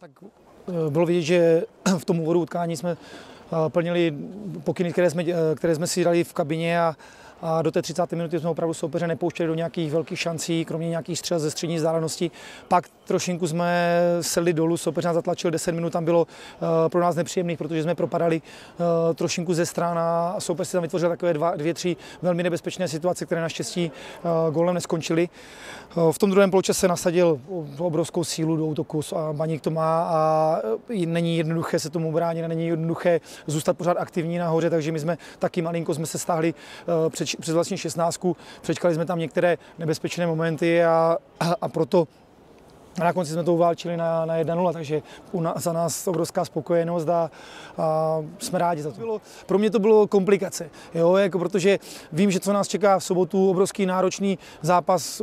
Tak bylo vidět, že v tom úvodu utkání jsme plnili pokyny, které jsme si dali v kabině a do té 30. minuty jsme opravdu soupeře nepouštěli do nějakých velkých šancí, kromě nějakých střel ze střední vzdálenosti. Pak trošinku jsme sedli dolů, soupeř nás zatlačil, 10 minut tam bylo pro nás nepříjemných, protože jsme propadali trošinku ze stran a soupeř si tam vytvořil takové dvě, tři velmi nebezpečné situace, které naštěstí gólem neskončily. V tom druhém poločase nasadil obrovskou sílu do útoku a Baník to má a není jednoduché se tomu bránit, není jednoduché zůstat pořád aktivní nahoře, takže my jsme taky malinko jsme se stáhli přes vlastní 16, přečkali jsme tam některé nebezpečné momenty a proto na konci jsme to uválčili na 1-0, takže za nás obrovská spokojenost a jsme rádi za to. Pro mě to bylo komplikace, jo, jako protože vím, že co nás čeká v sobotu, obrovský náročný zápas,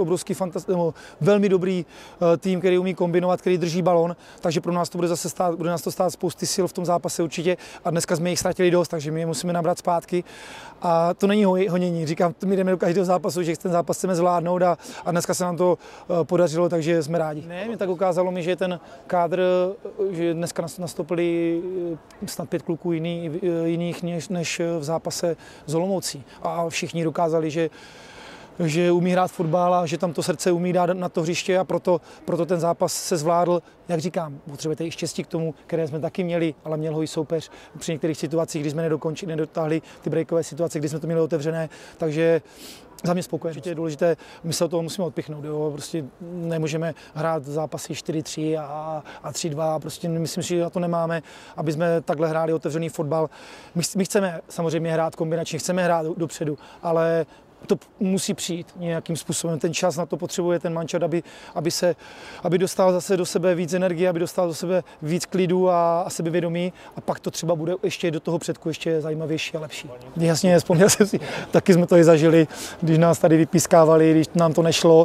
velmi dobrý tým, který umí kombinovat, který drží balon, takže pro nás to bude nás to stát spousty sil v tom zápase určitě a dneska jsme jich ztratili dost, takže my je musíme nabrat zpátky a to není honění, říkám, my jdeme do každého zápasu, že ten zápas chceme zvládnout a dneska se nám to podařilo, takže jsme rádi. Mě tak ukázalo mi, že ten kádr, že dneska nastoupili snad 5 kluků jiných než v zápase s Olomoucí. A všichni dokázali, že umí hrát fotbal a že tam to srdce umí dát na to hřiště a proto ten zápas se zvládl. Jak říkám, potřebujete i štěstí k tomu, které jsme taky měli, ale měl ho i soupeř při některých situacích, kdy jsme nedotáhli ty breakové situace, kdy jsme to měli otevřené, takže za mě spokojenost. Určitě je důležité, my se od toho musíme odpichnout, jo? Prostě nemůžeme hrát zápasy 4-3 a 3-2, prostě myslím si, že na to nemáme, aby jsme takhle hráli otevřený fotbal. My chceme samozřejmě hrát kombinačně, chceme hrát dopředu, ale to musí přijít nějakým způsobem. Ten čas na to potřebuje ten mančat, aby dostal zase do sebe víc energie, aby dostal do sebe víc klidu a sebevědomí a pak to třeba bude ještě do toho předku ještě zajímavější a lepší. Jasně, vzpomněl jsem si, taky jsme to i zažili, když nás tady vypískávali, když nám to nešlo.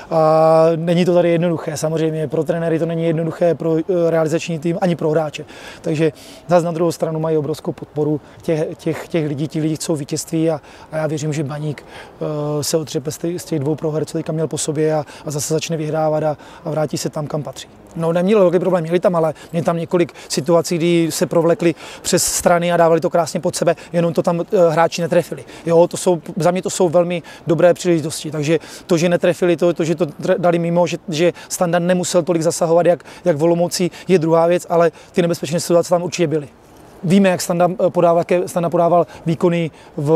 A není to tady jednoduché, samozřejmě pro trenéry to není jednoduché, pro realizační tým, ani pro hráče. Takže zase na druhou stranu mají obrovskou podporu těch lidí, ti lidi chcou vítězství a já věřím, že Baník se otřepe z těch 2 proher, co teďka měl po sobě a zase začne vyhrávat a vrátí se tam, kam patří. No, neměli velký problém, měli tam, ale měli tam několik situací, kdy se provlekli přes strany a dávali to krásně pod sebe, jenom to tam hráči netrefili. Jo, za mě to jsou velmi dobré příležitosti, takže to, že netrefili, to že to dali mimo, že Standa nemusel tolik zasahovat, jak v Olomouci, je druhá věc, ale ty nebezpečné situace tam určitě byly. Víme, jak Standa podával výkony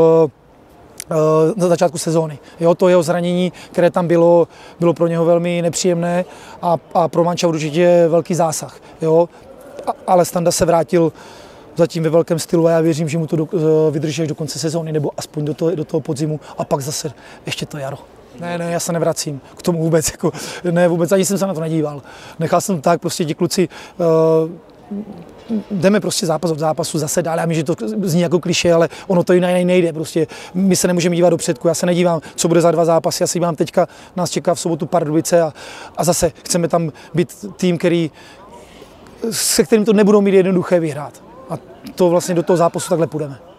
na začátku sezóny. Jo, to jeho zranění, které tam bylo pro něho velmi nepříjemné a pro manča určitě velký zásah. Jo. Ale Standa se vrátil zatím ve velkém stylu a já věřím, že mu to vydrží až do konce sezóny nebo aspoň do toho podzimu a pak zase ještě to jaro. Ne, já se nevracím k tomu vůbec, vůbec ani jsem se na to nedíval. Nechal jsem to tak, prostě ti kluci jdeme prostě zápas od zápasu zase dál. Já vím, že to zní jako klišé, ale ono to jinak nejde. Prostě my se nemůžeme dívat do předku. Já se nedívám, co bude za 2 zápasy. Já si dívám teďka, nás čeká v sobotu Pardubice a zase chceme tam být tým, se kterým to nebudou mít jednoduché vyhrát. A to vlastně do toho zápasu takhle půjdeme.